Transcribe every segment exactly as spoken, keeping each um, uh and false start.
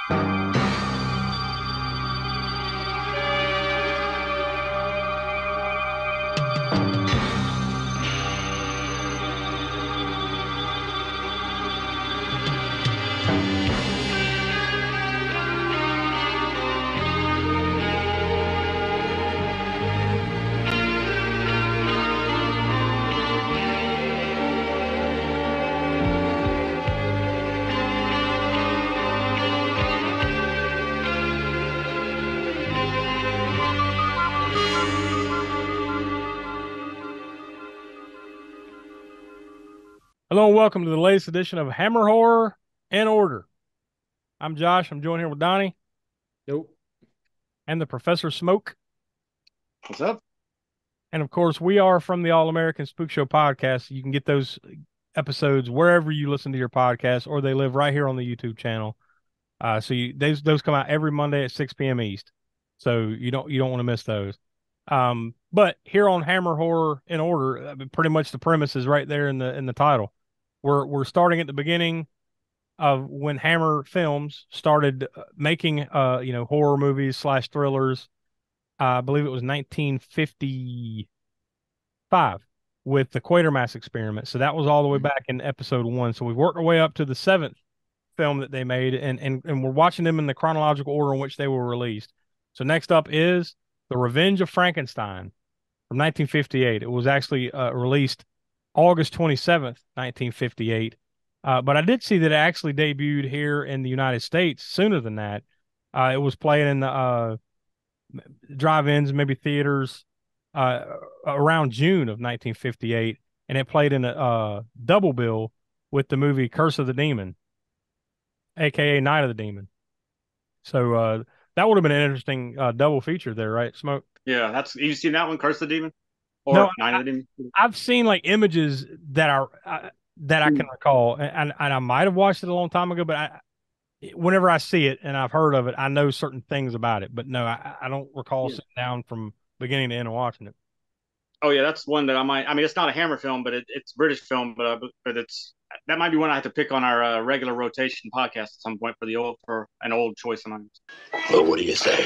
Hello and welcome to the latest edition of Hammer Horror in Order. I'm Josh. I'm joined here with Donnie. Nope. And the Professor Smoke. What's up? And of course, we are from the All American Spook Show podcast. You can get those episodes wherever you listen to your podcast, or they live right here on the YouTube channel. Uh, so you, those those come out every Monday at six p.m. East. So you don't you don't want to miss those. Um, but here on Hammer Horror in Order, I mean, pretty much the premise is right there in the in the title. We're we're starting at the beginning of when Hammer Films started making uh you know horror movies slash thrillers. Uh, I believe it was nineteen fifty-five with the Quatermass Experiment. So that was all the way back in episode one. So we've worked our way up to the seventh film that they made, and and and we're watching them in the chronological order in which they were released. So next up is The Revenge of Frankenstein from nineteen fifty-eight. It was actually uh, released August twenty-seventh, nineteen fifty-eight. Uh, but I did see that it actually debuted here in the United States sooner than that. Uh, it was playing in the uh, drive-ins, maybe theaters, uh, around June of nineteen fifty-eight, and it played in a uh, double bill with the movie Curse of the Demon, aka Night of the Demon. So uh, that would have been an interesting uh, double feature there, right, Smoke? Yeah, that's you seen that one, Curse of the Demon, or No, Night I, of the Demon? I've seen like images that are uh, that I can recall, and, and I might have watched it a long time ago, but I, whenever I see it and I've heard of it, I know certain things about it. But no, I, I don't recall Yeah. sitting down from beginning to end and watching it. Oh yeah, that's one that I might. I mean, it's not a Hammer film, but it, it's British film, but uh, but it's that might be one I have to pick on our uh, regular rotation podcast at some point for the old for an old choice of mine. Well, what do you say?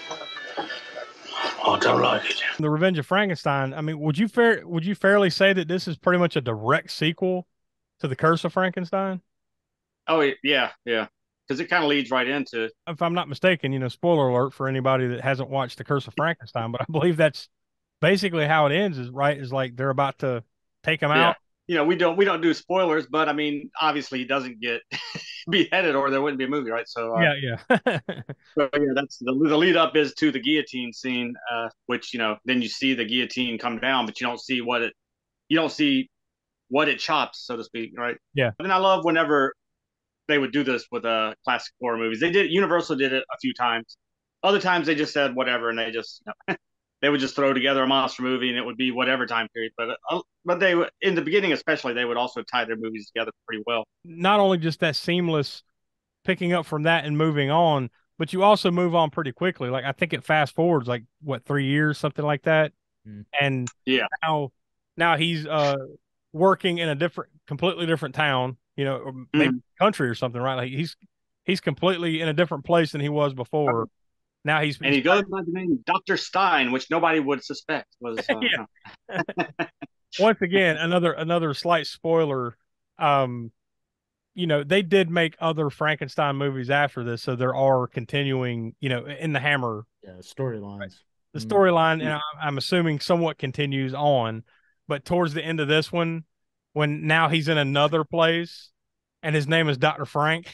I don't like it. The Revenge of Frankenstein. I mean, would you fair would you fairly say that this is pretty much a direct sequel to the Curse of Frankenstein? Oh yeah, yeah, because it kind of leads right into. If I'm not mistaken, you know, spoiler alert for anybody that hasn't watched the Curse of Frankenstein, but I believe that's basically how it ends. Is right? Is like they're about to take him Yeah. out. You know, we don't we don't do spoilers, but I mean, obviously he doesn't get beheaded, or there wouldn't be a movie, right? So uh, Yeah, yeah. so, yeah, that's the the lead up is to the guillotine scene, uh, which you know, then you see the guillotine come down, but you don't see what it you don't see what it chops, so to speak, right? Yeah. And I love whenever they would do this with uh classic horror movies. They did Universal did it a few times. Other times they just said whatever, and they just you know, they would just throw together a monster movie, and it would be whatever time period. But uh, but they in the beginning, especially, they would also tie their movies together pretty well. Not only just that seamless picking up from that and moving on, but you also move on pretty quickly. Like I think it fast forwards like what three years, something like that. Mm. And Yeah, now now he's uh working in a different, completely different town, you know, or maybe Mhm. country or something, right? Like he's he's completely in a different place than he was before. Now he's, and he's he goes by the name Doctor Stein, which nobody would suspect was. Uh, Yeah. Once again, another another slight spoiler. Um, you know, they did make other Frankenstein movies after this, so there are continuing, you know, in the Hammer, Yeah, storylines. the Mm. storyline, and I, I'm assuming somewhat continues on. But towards the end of this one, when now he's in another place, and his name is Doctor Frank.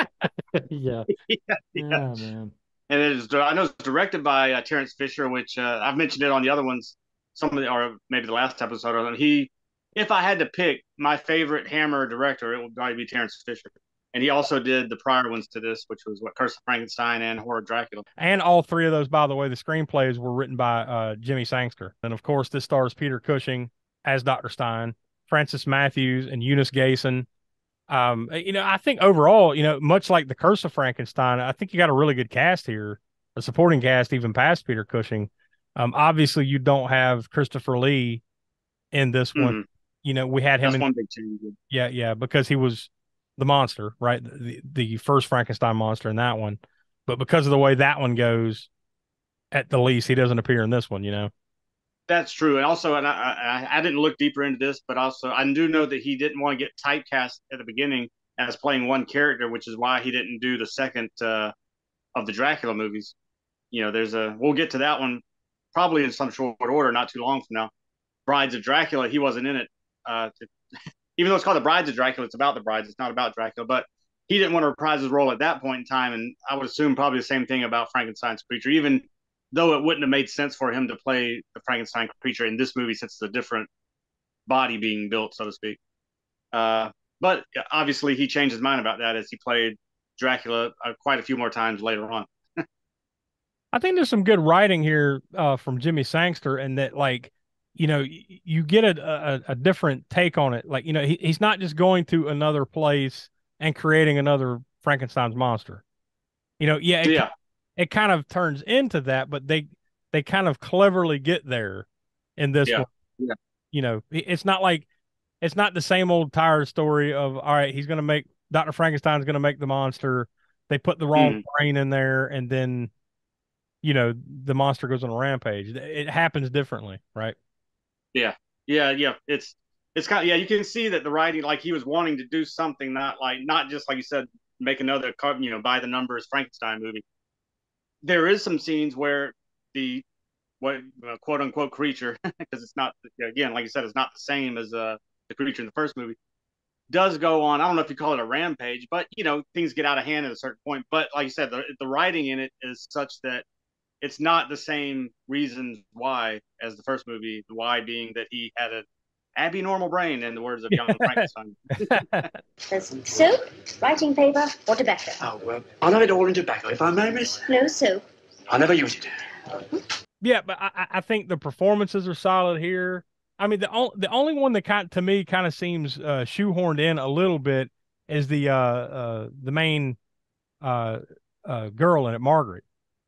Yeah. yeah, Yeah, yeah. man. And it is, I know it's directed by uh, Terence Fisher, which uh, I've mentioned it on the other ones, some of the, or maybe the last episode. And he, if I had to pick my favorite Hammer director, it would probably be Terence Fisher. And he also did the prior ones to this, which was what Curse of Frankenstein and Horror Dracula. And all three of those, by the way, the screenplays were written by uh, Jimmy Sangster. And of course, this stars Peter Cushing as Doctor Stein, Francis Matthews, and Eunice Gayson. Um, you know, I think overall, you know, much like the Curse of Frankenstein, I think you got a really good cast here, a supporting cast, even past Peter Cushing. Um, obviously, you don't have Christopher Lee in this one. Mhm. You know, we had him That's in, one big change. yeah, yeah, because he was the monster, right? The the first Frankenstein monster in that one, but because of the way that one goes, at the least, he doesn't appear in this one. You know. That's true. And also, and I, I, I didn't look deeper into this, but also I do know that he didn't want to get typecast at the beginning as playing one character, which is why he didn't do the second uh, of the Dracula movies. You know, there's a, we'll get to that one probably in some short order, not too long from now. Brides of Dracula, he wasn't in it. Uh, to, even though it's called The Brides of Dracula, it's about the brides. It's not about Dracula, but he didn't want to reprise his role at that point in time. And I would assume probably the same thing about Frankenstein's creature, even though it wouldn't have made sense for him to play the Frankenstein creature in this movie since it's a different body being built, so to speak. Uh, but obviously he changed his mind about that as he played Dracula uh, quite a few more times later on. I think there's some good writing here uh, from Jimmy Sangster, and that, like, you know, you, you get a, a, a different take on it. Like, you know, he, he's not just going to another place and creating another Frankenstein's monster. You know, yeah, it, yeah. it kind of turns into that, but they they kind of cleverly get there in this yeah. one. Yeah. You know, it's not like it's not the same old tired story of, all right, he's going to make Doctor Frankenstein's going to make the monster. They put the wrong mm. brain in there, and then, you know, the monster goes on a rampage. It happens differently, right? Yeah, yeah, yeah. It's it's kind of, yeah. You can see that the writing, like he was wanting to do something, not like not just like you said, make another, you know, by the numbers Frankenstein movie. There is some scenes where the what uh, quote unquote creature, because it's not, again, like you said, it's not the same as uh, the creature in the first movie, does go on. I don't know if you call it a rampage, but you know, things get out of hand at a certain point. But like you said, the the writing in it is such that it's not the same reasons why as the first movie. The why being that he had an abnormal brain, in the words of young Frankenstein. There's soap, writing paper, or tobacco. Oh, well, I'll have it all in tobacco, if I may, miss. No soap. I never use it. Yeah, but I, I think the performances are solid here. I mean, the only the only one that kind to me kind of seems uh, shoehorned in a little bit is the uh, uh, the main uh, uh, girl in it, Margaret.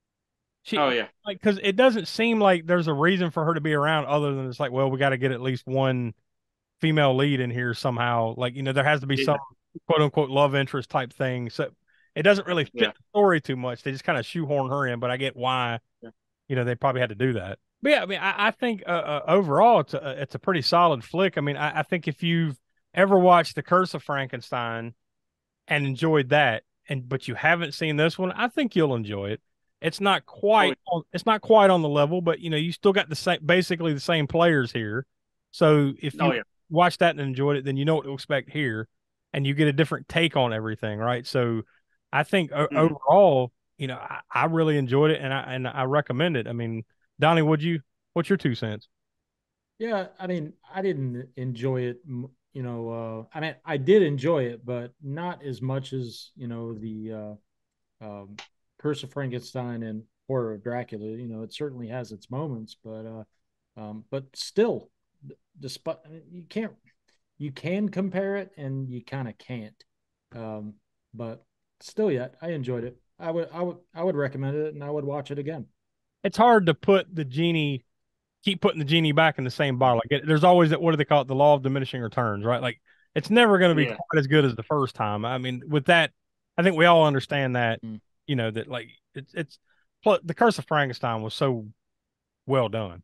She, oh yeah, like, because it doesn't seem like there's a reason for her to be around other than it's like, well, we got to get at least one female lead in here somehow. Like, you know, there has to be yeah. some quote unquote love interest type thing. So it doesn't really fit yeah. the story too much. They just kind of shoehorn her in, but I get why, yeah. you know, they probably had to do that. But yeah, I mean, I, I think uh, uh, overall it's a, it's a pretty solid flick. I mean, I, I think if you've ever watched The Curse of Frankenstein and enjoyed that, and but you haven't seen this one, I think you'll enjoy it. It's not quite oh, it's not quite on the level, but you know, you still got the same, basically the same players here. So if you oh, yeah. watch that and enjoyed it, then you know what to expect here, and you get a different take on everything, right? So I think mm-hmm. overall, you know, I, I really enjoyed it, and I and I recommend it. I mean, Donnie, would you? What's your two cents? Yeah, I mean, I didn't enjoy it. You know, uh, I mean, I did enjoy it, but not as much as, you know, the uh, um, Curse of Frankenstein and Horror of Dracula. You know, it certainly has its moments, but uh, um, but still, despite you can't, you can compare it, and you kind of can't. Um, but still, yet I enjoyed it. I would, I would, I would recommend it, and I would watch it again. It's hard to put the genie, keep putting the genie back in the same bottle. Like it, there's always that, what do they call it? The law of diminishing returns, right? Like it's never going to be yeah. quite as good as the first time. I mean, with that, I think we all understand that. Mm. You know, that like it's it's plus The Curse of Frankenstein was so well done.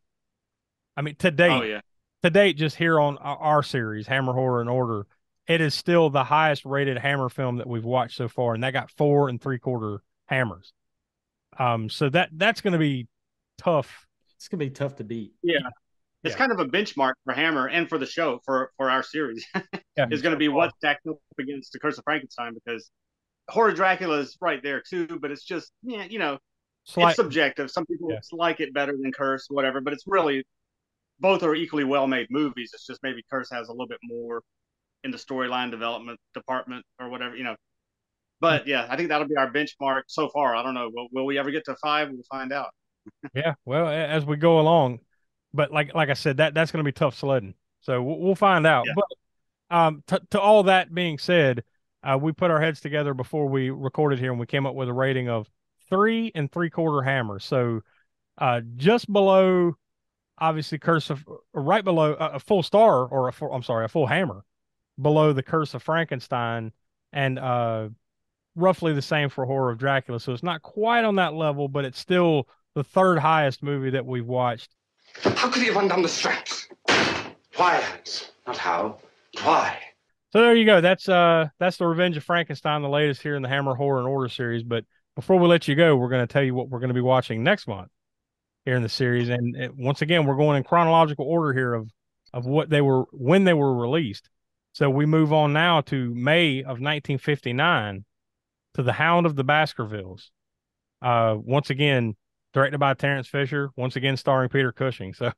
I mean, to date, oh, yeah. to date, just here on our, our series, Hammer Horror and Order, it is still the highest rated Hammer film that we've watched so far, and that got four and three quarter hammers. Um, so that that's going to be tough. It's going to be tough to beat. Yeah, it's yeah. kind of a benchmark for Hammer and for the show for for our series. yeah. Is going to be what's stacked up against The Curse of Frankenstein, because Horror Dracula is right there too, but it's just, yeah, you know, Slight. It's subjective. Some people yeah. like it better than Curse, whatever, but it's really, both are equally well-made movies. It's just maybe Curse has a little bit more in the storyline development department or whatever, you know. But yeah, I think that'll be our benchmark so far. I don't know. Will, will we ever get to five? We'll find out. yeah, well, as we go along, but like like I said, that that's going to be tough sledding. So we'll, we'll find out. Yeah. But um, to, to all that being said, Uh, we put our heads together before we recorded here, and we came up with a rating of three and three quarter hammers. So uh, just below, obviously, Curse of, right below uh, a full star, or a full, I'm sorry, a full hammer below The Curse of Frankenstein. and uh, roughly the same for Horror of Dracula. So it's not quite on that level, but it's still the third highest movie that we've watched. How could he have undone the straps? Why, Hans? Not how. Why? So there you go. That's uh that's the Revenge of Frankenstein, the latest here in the Hammer Horror and Order series. But before we let you go, we're going to tell you what we're going to be watching next month here in the series. And it, once again, we're going in chronological order here of of what they were when they were released. So we move on now to May of nineteen fifty-nine to The Hound of the Baskervilles. Uh, once again, directed by Terence Fisher. Once again, starring Peter Cushing. So.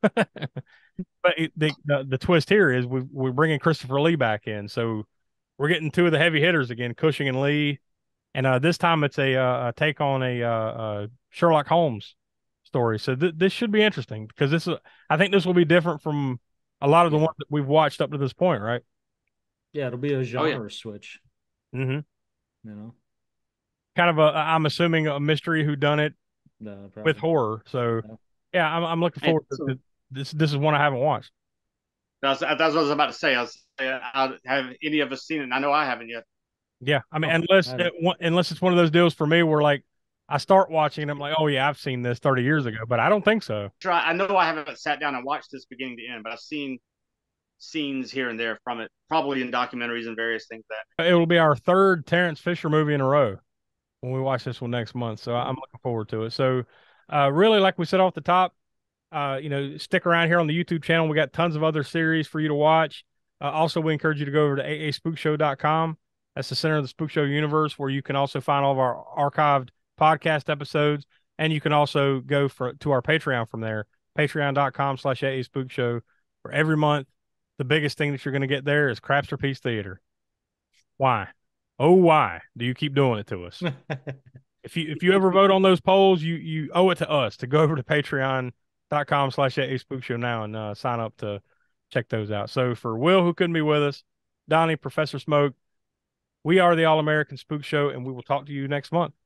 But it, the, the the twist here is we we're bringing Christopher Lee back in, so we're getting two of the heavy hitters again, Cushing and Lee, and uh, this time it's a, uh, a take on a, uh, uh, Sherlock Holmes story. So th- this should be interesting because this is I think this will be different from a lot of the ones that we've watched up to this point, right? Yeah, it'll be a genre oh, yeah. switch. Mm-hmm. You know, kind of a I'm assuming a mystery whodunit no, with horror. So yeah, yeah I'm I'm looking forward to, to this. This is one I haven't watched. That's that's what I was about to say. I was, uh, have any of us seen it? I know I haven't yet. Yeah, I mean, Oh, unless I it, unless it's one of those deals for me where like I start watching and I'm like, oh yeah, I've seen this thirty years ago, but I don't think so. Try. I know I haven't sat down and watched this beginning to end, but I've seen scenes here and there from it, probably in documentaries and various things. That It will be our third Terence Fisher movie in a row when we watch this one next month. So I'm looking forward to it. So, uh, really, like we said off the top, uh, you know, stick around here on the YouTube channel. We got tons of other series for you to watch. Uh, also, we encourage you to go over to a a spook show dot com. That's the center of the Spook Show universe, where you can also find all of our archived podcast episodes, and you can also go for to our Patreon from there, patreon dot com slash A A Spook Show. For every month, the biggest thing that you're going to get there is Crapsterpiece Theater. Why? Oh, why do you keep doing it to us? If you if you ever vote on those polls, you you owe it to us to go over to patreon dot com slash A A Spook Show now and uh, sign up to check those out. So for Will, who couldn't be with us, Donnie, Professor Smoke, we are the All American Spook Show, and we will talk to you next month.